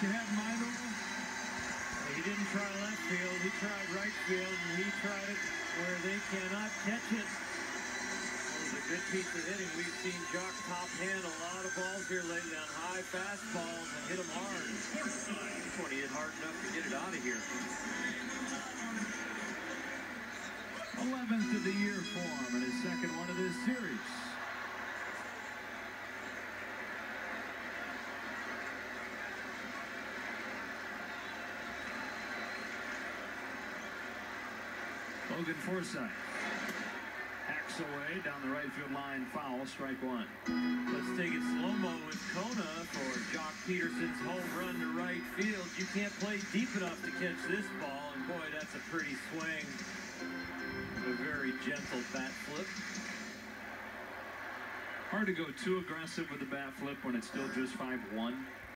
you had, Milo? He didn't try left field. He tried right field, and he tried it where they cannot catch it. That was a good piece of hitting. We've seen Jock top hand a lot of balls here lately on high fastballs and hit them hard. This one he hit hard enough to get it out of here. 11th of the year for him and his second one of this series. Logan Forsythe hacks away down the right field line, foul, strike one. Let's take it slow-mo with Kona for Jock Peterson's home run to right field. You can't play deep enough to catch this ball, and boy, that's a pretty swing. A very gentle bat flip. Hard to go too aggressive with the bat flip when it's still just 5-1.